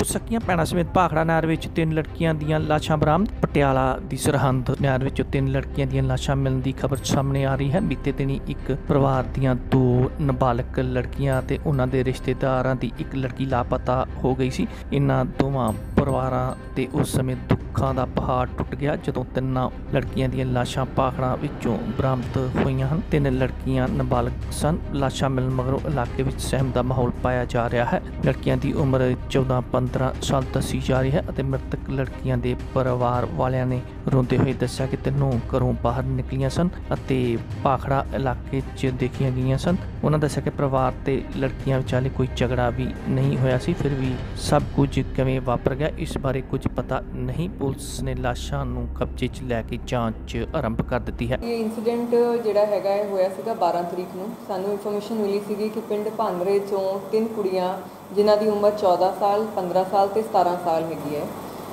ਸਕੀਆਂ ਭੈਣਾਂ ਸਮੇਤ ਭਾਖੜਾ ਨਹਿਰ ਵਿੱਚ 3 ਲੜਕੀਆਂ ਦੀਆਂ ਲਾਸ਼ਾਂ ਬਰਾਮਦ। ਪਟਿਆਲਾ ਦੀ ਸਰਹੰਦ ਨਹਿਰ ਵਿੱਚੋਂ 3 ਲੜਕੀਆਂ ਦੀਆਂ ਲਾਸ਼ਾਂ ਮਿਲਣ ਦੀ ਖਬਰ ਸਾਹਮਣੇ ਆ ਰਹੀ ਹੈ। ਬੀਤੇ ਦਿਨੀ ਇੱਕ ਪਰਿਵਾਰ ਦੀਆਂ 2 ਨਾਬਾਲਗ ਲੜਕੀਆਂ ਤੇ ਉਹਨਾਂ ਦੇ ਰਿਸ਼ਤੇਦਾਰਾਂ ਦੀ ਇੱਕ ਲੜਕੀ ਲਾਪਤਾ ਹੋ ਗਈ ਸੀ। ਇਹਨਾਂ ਦੋਵਾਂ ਪਰਿਵਾਰਾਂ ਤੇ ਉਸ ਸਮੇਂ ਦੁੱਖਾਂ ਦਾ ਪਹਾੜ ਟੁੱਟ ਗਿਆ ਜਦੋਂ 3 ਲੜਕੀਆਂ ਦੀਆਂ ਲਾਸ਼ਾਂ ਭਾਖੜਾ ਵਿੱਚੋਂ ਬਰਾਮਦ ਹੋਈਆਂ ਹਨ। 3 ਲੜਕੀਆਂ ਨਾਬਾਲਗ ਸਨ। ਲਾਸ਼ਾਂ ਮਿਲਣ ਮਗਰੋਂ ਇਲਾਕੇ ਵਿੱਚ ਸਹਿਮ ਦਾ ਮਾਹੌਲ ਪਾਇਆ ਜਾ ਰਿਹਾ ਹੈ। ਲੜਕੀਆਂ ਦੀ ਉਮਰ 14-15 ਸਾਲ ਦੱਸੀ ਜਾ ਰਹੀ ਹੈ ਅਤੇ ਮ੍ਰਿਤਕ ਲੜਕੀਆਂ ਦੇ ਪਰਿਵਾਰ ਵਾਲਿਆਂ ਨੇ ਰੋਂਦੇ ਹੋਏ ਦੱਸਿਆ ਕਿ ਤਿੰਨੋਂ ਘਰੋਂ ਬਾਹਰ ਨਿਕਲੀਆਂ ਸਨ ਅਤੇ ਭਾਖੜਾ ਇਲਾਕੇ 'ਚ ਦੇਖੀਆਂ ਗਈਆਂ ਸਨ। ਉਹਨਾਂ ਦੱਸਿਆ ਕਿ ਪਰਿਵਾਰ ਤੇ ਲੜਕੀਆਂ ਵਿਚਾਲੇ ਕੋਈ ਝਗੜਾ ਵੀ ਨਹੀਂ ਹੋਇਆ ਸੀ, ਫਿਰ ਵੀ ਸਭ ਕੁਝ ਕਿਵੇਂ ਵਾਪਰ ਗਿਆ ਇਸ ਬਾਰੇ ਕੁਝ ਪਤਾ ਨਹੀਂ। ਪੁਲਿਸ ਨੇ ਲਾਸ਼ਾਂ ਨੂੰ ਕਬਜ਼ੇ 'ਚ ਲੈ ਕੇ ਜਾਂਚ ਆਰੰਭ ਕਰ ਦਿੱਤੀ ਹੈ। ਇਹ ਇਨਸੀਡੈਂਟ ਜਿਹੜਾ ਹੈਗਾ ਹੋਇਆ ਸੀਗਾ 12 ਤਰੀਕ ਨੂੰ। ਸਾਨੂੰ ਇਨਫੋਰਮੇਸ਼ਨ ਮਿਲੀ ਸੀਗੀ ਕਿ ਪਿੰਡ ਭਾਨਰੇ ਚੋਂ 3 ਕੁੜੀਆਂ ਜਿਨ੍ਹਾਂ ਦੀ ਉਮਰ 14 ਸਾਲ, 15 ਸਾਲ ਤੇ 17 ਸਾਲ ਹੈਗੀ ਹੈ,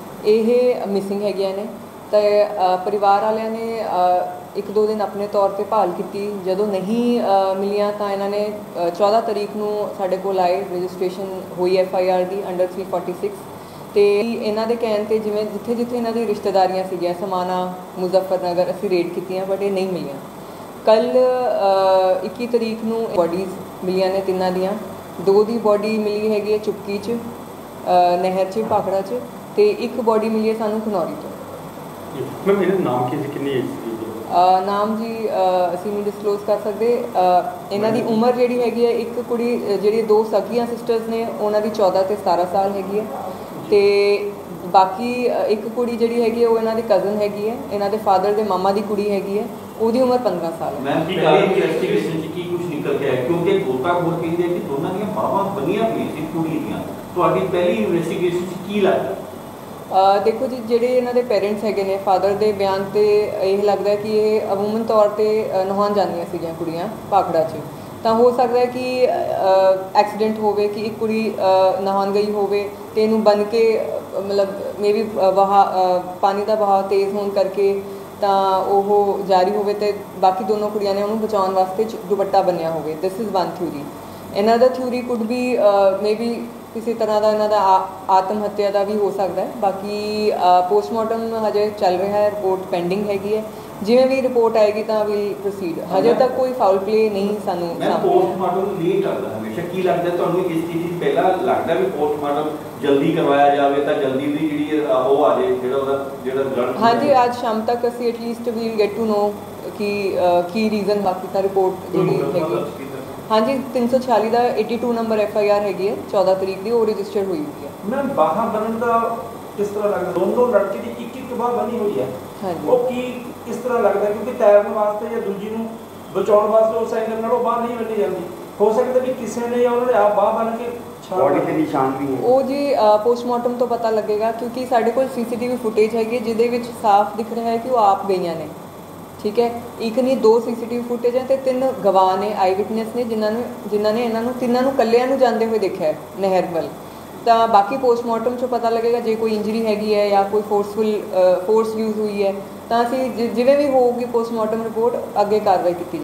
ਇਹ ਮਿਸਿੰਗ ਹੈਗੀਆਂ ਨੇ। ਤੇ ਪਰਿਵਾਰ ਵਾਲਿਆਂ ਨੇ 1-2 ਦਿਨ ਆਪਣੇ ਤੌਰ ਤੇ ਭਾਲ ਕੀਤੀ। ਜਦੋਂ ਨਹੀਂ ਮਿਲੀਆਂ ਤਾਂ ਇਹਨਾਂ ਨੇ 14 ਤਰੀਕ ਨੂੰ ਸਾਡੇ ਕੋਲ ਆਏ। ਰਜਿਸਟ੍ਰੇਸ਼ਨ ਹੋਈ FIR ਦੀ ਅੰਡਰ 346 ਤੇ ਇਹਨਾਂ ਦੇ ਕਹਿਣ ਤੇ ਜਿਵੇਂ ਜਿੱਥੇ ਇਹਨਾਂ ਦੀ ਰਿਸ਼ਤੇਦਾਰੀਆਂ ਸੀਗੀਆਂ, ਸਮਾਣਾ, ਮੁਜ਼ੱਫਰਨਗਰ, ਅਸੀਂ ਰੇਡ ਕੀਤੀਆਂ ਬਟ ਇਹ ਨਹੀਂ ਮਿਲੀਆਂ। ਕੱਲ੍ਹ 21 ਤਰੀਕ ਨੂੰ ਬੋਡੀਜ਼ ਮਿਲੀਆਂ ਨੇ 3 ਦੀਆਂ। 2 ਦੀ ਬੋਡੀ ਮਿਲੀ ਹੈਗੀ ਹੈ ਚੁਪਕੀ 'ਚ, ਨਹਿਰ 'ਚ, ਭਾਖੜਾ 'ਚ, ਤੇ 1 ਬੋਡੀ ਮਿਲੀ ਹੈ ਸਾਨੂੰ ਖਨੌਰੀ ਤੋਂ। ਮੈਮ ਇਹਦਾ ਨਾਮ ਕੀ ਸੀ, ਕਿੰਨੀ ਏਜ ਸੀ? ਨਾਮ ਜੀ ਅਸੀਂ ਨਹੀਂ ਡਿਸਕਲੋਜ਼ ਕਰ ਸਕਦੇ। ਇਹਨਾਂ ਦੀ ਉਮਰ ਜਿਹੜੀ ਹੈਗੀ ਹੈ, ਇੱਕ ਕੁੜੀ ਜਿਹੜੀ 2 ਸਗੀਆਂ ਸਿਸਟਰਸ ਨੇ ਉਹਨਾਂ ਦੀ 14 ਤੇ 17 ਸਾਲ ਹੈਗੀ ਹੈ ਤੇ ਬਾਕੀ ਇੱਕ ਕੁੜੀ ਜਿਹੜੀ ਹੈਗੀ ਹੈ ਉਹ ਇਹਨਾਂ ਦੀ ਕਜ਼ਨ ਹੈਗੀ ਹੈ, ਇਹਨਾਂ ਦੇ ਫਾਦਰ ਦੇ ਮਾਮਾ ਦੀ ਕੁੜੀ ਹੈਗੀ ਹੈ, ਉਹਦੀ ਉਮਰ 15 ਸਾਲ ਹੈ। ਮੈਮ ਕੀ ਗੱਲ ਇਨਵੈਸਟੀਗੇਸ਼ਨ 'ਚ ਕੀ ਕੁਝ ਨਿਕਲ ਕੇ ਆਇਆ? ਕਿਉਂਕਿ ਗੋਤਾਖੋਰ ਕਹਿੰਦੇ ਆ ਕਿ ਦੋਨਾਂ ਦੀਆਂ ਬਾਹਾਂ ਬੰਨੀਆਂ ਪਈਆਂ ਸੀ ਕੁੜੀ ਦੀਆਂ। ਤੁਹਾਡੀ ਪਹਿਲੀ ਇਨਵੈਸਟੀਗੇਸ਼ਨ 'ਚ ਕੀ ਲੱਗਦਾ? ਦੇਖੋ ਜੀ, ਜਿਹੜੇ ਇਹਨਾਂ ਦੇ ਪੇਰੈਂਟਸ ਹੈਗੇ ਨੇ, ਫਾਦਰ ਦੇ ਬਿਆਨ ਤੇ ਇਹ ਲੱਗਦਾ ਕਿ ਇਹ ਅਮੂਮਨ ਤੌਰ ਤੇ ਨਹਾਉਣ ਜਾਂਦੀਆਂ ਸੀਗੀਆਂ ਕੁੜੀਆਂ ਭਾਖੜਾ 'ਚ। ਤਾਂ ਹੋ ਸਕਦਾ ਹੈ ਕਿ ਐਕਸੀਡੈਂਟ ਹੋਵੇ ਕਿ ਇੱਕ ਕੁੜੀ ਨਹਾਉਣ ਗਈ ਹੋਵੇ ਤੇ ਇਹਨੂੰ ਬੰਨ੍ਹ ਕੇ ਮਤਲਬ ਮੇਬੀ ਪਾਣੀ ਦਾ ਵਹਾਅ ਤੇਜ਼ ਹੋਣ ਕਰਕੇ ਤਾਂ ਉਹ ਜਾਰੀ ਹੋਵੇ ਤੇ ਬਾਕੀ ਦੋਨੋਂ ਕੁੜੀਆਂ ਨੇ ਉਹਨੂੰ ਬਚਾਉਣ ਵਾਸਤੇ ਦੁਪੱਟਾ ਬੰਨਿਆ ਹੋਵੇ। This is one theory. ਇਹਨਾਂ ਥਿਊਰੀ ਕੁਡ ਵੀ ਮੇਬੀ ਕਿਸੇ ਤਰ੍ਹਾਂ ਦਾ ਇਹਨਾਂ ਦਾ ਆਤਮ ਹੱਤਿਆ ਦਾ ਵੀ ਹੋ ਸਕਦਾ ਹੈ। ਬਾਕੀ ਪੋਸਟਮਾਰਟਮ ਹਜੇ ਚੱਲ ਰਿਹਾ ਹੈ, ਰਿਪੋਰਟ ਪੈਂਡਿੰਗ ਹੈਗੀ ਹੈ। ਜਿਵੇਂ ਵੀ ਰਿਪੋਰਟ ਆਏਗੀ ਤਾਂ ਵਿਲ ਪ੍ਰੋਸੀਡ। ਹਜੇ ਤੱਕ ਕੋਈ ਫਾਉਲ ਪਲੇ ਨਹੀਂ ਸਾਨੂੰ ਪੋਸਟਮਾਰਟਮ ਨਹੀਂ ਕਰਦਾ ਹਮੇਸ਼ਾ। ਕੀ ਲੱਗਦਾ ਤੁਹਾਨੂੰ ਇਸ ਚੀਜ਼ ਪਹਿਲਾਂ ਲੱਗਦਾ ਵੀ ਪੋਸਟਮਾਰਟਮ ਜਲਦੀ ਕਰਵਾਇਆ ਜਾਵੇ ਤਾਂ ਜਲਦੀ ਦੀ ਜਿਹੜੀ ਉਹ ਆ ਜਾਏ ਜਿਹੜਾ ਬਲੱਡ? ਹਾਂਜੀ, ਅੱਜ ਸ਼ਾਮ ਤੱਕ ਅਸੀਂ at least we get to know ਕਿ ਕੀ ਰੀਜ਼ਨ। ਬਾਕੀ ਤਾਂ ਰਿਪੋਰਟ ਜਿਹੜੀ ਹੈਗੀ ਹਾਂਜੀ 346 ਦਾ 82 ਨੰਬਰ FIR ਹੈਗੀ ਹੈ 14 ਤਰੀਕ ਦੀ, ਉਹ ਰਜਿਸਟਰ ਹੋਈ ਹੋਈ ਹੈ। ਮੈਮ ਬਾਹਾਂ ਬੰਨਣ ਦਾ ਕਿਸ ਤਰ੍ਹਾਂ ਲੱਗਦਾ? ਦੋਨੋਂ ਲੜਕੀ ਦੀ ਇੱਕ ਬਾਹ ਬੰਨੀ ਹੋਈ ਹੈ, ਉਹ ਕੀ ਕਿਸ ਤਰ੍ਹਾਂ ਲੱਗਦਾ? ਕਿਉਂਕਿ ਤੈਰਨ ਵਾਸਤੇ ਜਾਂ ਦੂਜੀ ਨੂੰ ਬਚਾਉਣ ਵਾਸਤੇ ਉਸ ਐਂਗਲ ਨਾਲ ਉਹ ਬਾਹ ਨਹੀਂ ਬੰਨੀ ਜਾਂਦੀ। ਹੋ ਸਕਦਾ ਵੀ ਕਿਸੇ ਨੇ ਜਾਂ ਉਹਨਾਂ ਨੇ ਆਪ ਬਾਹ ਬੰਨ ਕੇ ਬੋਡੀ ਤੇ ਨਿਸ਼ਾਨ ਵੀ ਹੈ। ਉਹ ਜੀ ਪੋਸਟਮਾਰਟਮ ਤੋਂ ਪਤਾ ਲੱਗੇਗਾ ਕਿਉਂਕਿ ਸਾਡੇ ਕੋਲ CCTV ਫੁਟੇਜ ਹੈਗੀ ਜਿਹਦੇ ਵਿੱਚ ਸਾਫ਼ ਦਿਖ ਰਿਹਾ ਹੈ ਕਿ ਉਹ ਆਪ ਗਈਆਂ ਨੇ। ਠੀਕ ਹੈ, ਇੱਕ ਨਹੀਂ 2 CCTV ਫੁਟੇਜ ਹੈ ਤੇ 3 ਗਵਾਹ ਨੇ, ਆਈ ਵਿਟਨੈਸ ਨੇ ਜਿਨ੍ਹਾਂ ਨੇ ਇਹਨਾਂ ਨੂੰ ਤਿੰਨਾਂ ਨੂੰ ਇਕੱਲਿਆਂ ਨੂੰ ਜਾਂਦੇ ਹੋਏ ਦੇਖਿਆ ਹੈ ਨਹਿਰ ਵੱਲ। ਤਾਂ ਬਾਕੀ ਪੋਸਟਮਾਰਟਮ 'ਚੋਂ ਪਤਾ ਲੱਗੇਗਾ ਜੇ ਕੋਈ ਇੰਜਰੀ ਹੈਗੀ ਹੈ ਜਾਂ ਕੋਈ ਫੋਰਸ ਯੂਜ਼ ਹੋਈ ਹੈ ਤਾਂ ਅਸੀਂ ਜਿਵੇਂ ਵੀ ਹੋਊਗੀ ਪੋਸਟਮਾਰਟਮ ਰਿਪੋਰਟ ਅੱਗੇ ਕਾਰਵਾਈ ਕੀਤੀ